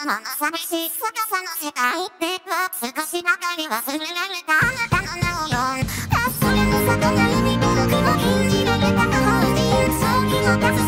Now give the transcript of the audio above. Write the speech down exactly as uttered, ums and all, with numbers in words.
まま寂しい逆さの世界では少しばかり忘れられたあなたの名を呼んだそれの魚に僕を禁じられた魔法人将棋の数